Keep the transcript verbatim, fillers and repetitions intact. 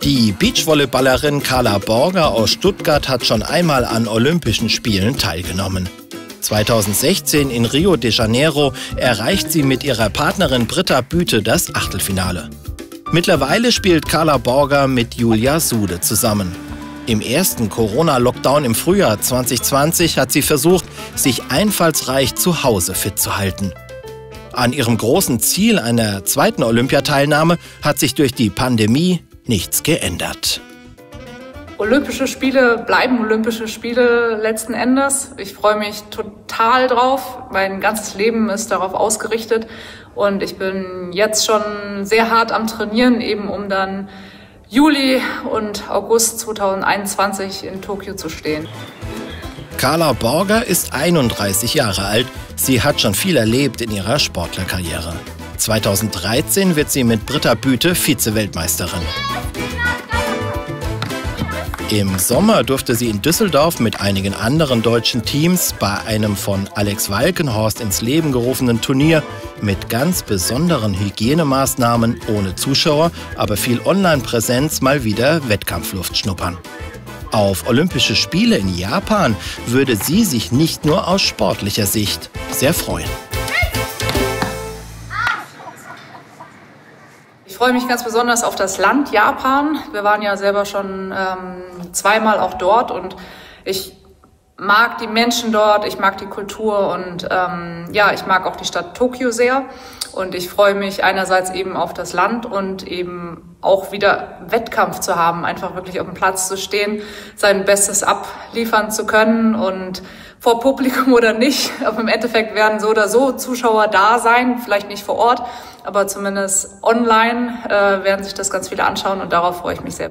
Die Beachvolleyballerin Carla Borger aus Stuttgart hat schon einmal an Olympischen Spielen teilgenommen. zweitausendsechzehn in Rio de Janeiro erreicht sie mit ihrer Partnerin Britta Büte das Achtelfinale. Mittlerweile spielt Carla Borger mit Julia Sude zusammen. Im ersten Corona-Lockdown im Frühjahr zwanzig zwanzig hat sie versucht, sich einfallsreich zu Hause fit zu halten. An ihrem großen Ziel einer zweiten Olympiateilnahme hat sich durch die Pandemie nichts geändert. Olympische Spiele bleiben Olympische Spiele letzten Endes. Ich freue mich total drauf. Mein ganzes Leben ist darauf ausgerichtet. Und ich bin jetzt schon sehr hart am Trainieren, eben um dann Juli und August zweitausendeinundzwanzig in Tokio zu stehen. Carla Borger ist einunddreißig Jahre alt. Sie hat schon viel erlebt in ihrer Sportlerkarriere. zweitausenddreizehn wird sie mit Britta Büte Vize-Weltmeisterin. Im Sommer durfte sie in Düsseldorf mit einigen anderen deutschen Teams bei einem von Alex Walkenhorst ins Leben gerufenen Turnier mit ganz besonderen Hygienemaßnahmen ohne Zuschauer, aber viel Online-Präsenz mal wieder Wettkampfluft schnuppern. Auf Olympische Spiele in Japan würde sie sich nicht nur aus sportlicher Sicht sehr freuen. Ich freue mich ganz besonders auf das Land Japan. Wir waren ja selber schon ähm, zweimal auch dort und ich mag die Menschen dort, ich mag die Kultur und ähm, ja, ich mag auch die Stadt Tokio sehr. Und ich freue mich einerseits eben auf das Land und eben auch wieder Wettkampf zu haben, einfach wirklich auf dem Platz zu stehen, sein Bestes abliefern zu können und vor Publikum oder nicht. Aber im Endeffekt werden so oder so Zuschauer da sein, vielleicht nicht vor Ort, aber zumindest online äh, werden sich das ganz viele anschauen und darauf freue ich mich sehr.